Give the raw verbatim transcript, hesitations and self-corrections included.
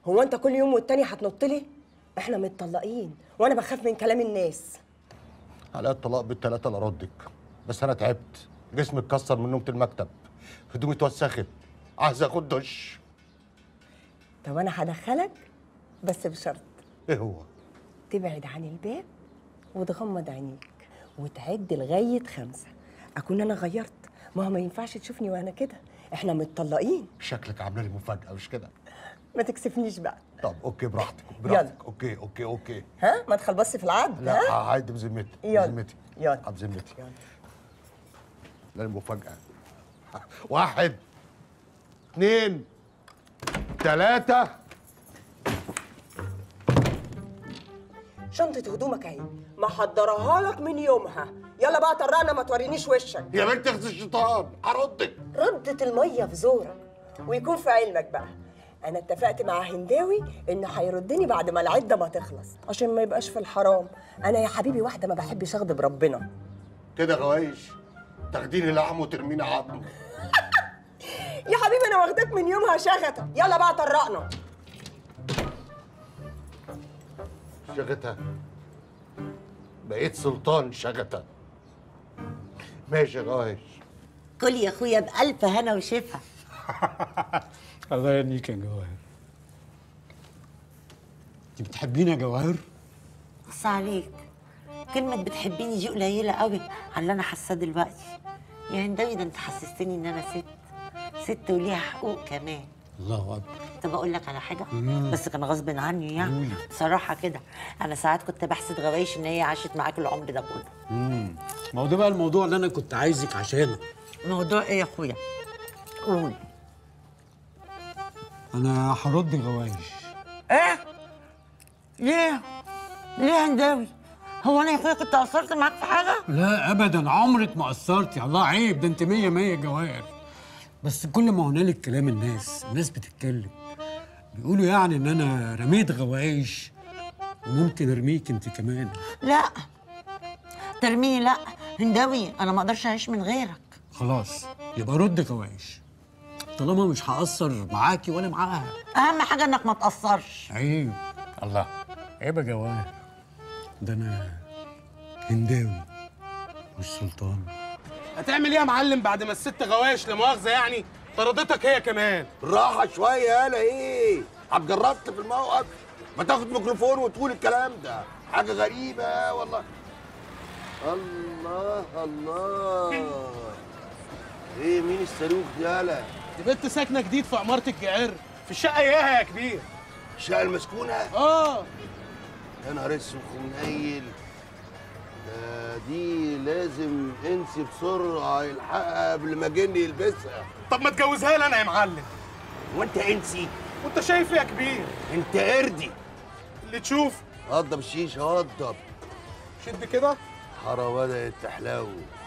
هو انت كل يوم والتاني هتنط لي؟ احنا متطلقين وانا بخاف من كلام الناس. على الطلاق بالثلاثه لا ردك، بس انا تعبت، جسمي اتكسر من نومه المكتب، هدومي اتوسخت، عايز اخد دش. طب انا هدخلك بس بشرط. ايه هو؟ تبعد عن الباب وتغمض عينيك وتعد لغايه خمسه، اكون انا غيرت. ما هو ما ينفعش تشوفني وانا كده، احنا متطلقين. شكلك عامله لي مفاجاه مش كده؟ ما تكسفنيش بقى. طب اوكي براحتك براحتك. يلا. اوكي اوكي اوكي. ها ما تخلبصش في العد. لا هعد بذمتي. يلا بذمتي. يلا بذمتي. يلا. لا المفاجاه. واحد اثنين ثلاثة. شنطة هدومك اهي، محضرها لك من يومها. يلا بقى طرقنا، ما تورينيش وشك. يا بنت اخذ الشيطان، هردك. ردت المية في زورك، ويكون في علمك بقى انا اتفقت مع هنداوي ان هيردني بعد ما العده ما تخلص، عشان ما يبقاش في الحرام. انا يا حبيبي واحده ما بحبش اغضب ربنا. كده غوايش تاخديني لحم وترميني عظم. يا حبيبي انا واخداك من يومها شغته. يلا بقى طرقنا. شغتها بقيت سلطان شغتها. ماشي يا غوايش. كل يا اخويا بألف هنا وشفا. الله يهنيك يا جواهر. انت بتحبيني يا جواهر؟ بص عليك، كلمة بتحبيني دي قليلة قوي على اللي أنا حاساه دلوقتي. يا هنداوي ده أنت حسستني إن أنا ست، ست وليها حقوق كمان. الله أكبر. طب أقول لك على حاجة؟ مم. بس كان غصب عني يعني، بصراحة كده. أنا ساعات كنت بحسد غوايش إن هي عاشت معاك العمر ده كله. امم ما هو ده بقى الموضوع اللي أنا كنت عايزك عشانه. موضوع إيه يا أخويا؟ قول. أنا هرد غوايش. إيه؟ ليه؟ ليه يا هنداوي؟ هو أنا يا أخويا كنت قصرت معاك في حاجة؟ لا أبدا، عمرك ما قصرتي. الله عيب، ده أنت مية مية جواهر. بس كل ما هنالك كلام الناس، الناس بتتكلم بيقولوا يعني إن أنا رميت غوايش وممكن أرميك أنت كمان. لا ترميني لا هنداوي، أنا ما أقدرش أعيش من غيرك. خلاص يبقى رد غوايش، طالما مش هقصر معاكي ولا معاها. أهم حاجة إنك ما تقصرش. عيب. الله عيب يا جواهر، ده أنا هنداوي مش سلطان. هتعمل ايه يا معلم بعد ما الست غوايش لا مؤاخذه يعني طردتك هي كمان؟ بالراحة شوية. يالا ايه؟ هتجربت في الموقف؟ ما تاخد ميكروفون وتقول الكلام ده، حاجة غريبة والله. الله الله. ايه مين الصاروخ دي يالا؟ دي بنت ساكنه جديد في عماره الجعر في الشقه اياها يا كبير. الشقة المسكونة؟ اه. يا نهار اسود ومنيل. ده دي لازم انسي بسرعة يلحقها قبل ما جني يلبسها. طب ما تجوزها لي انا يا معلم. وانت انسي؟ وانت شايف ايه يا كبير؟ انت قردي اللي تشوف. وضب الشيشة وضب. شد كده. حارة بدأت تحلو.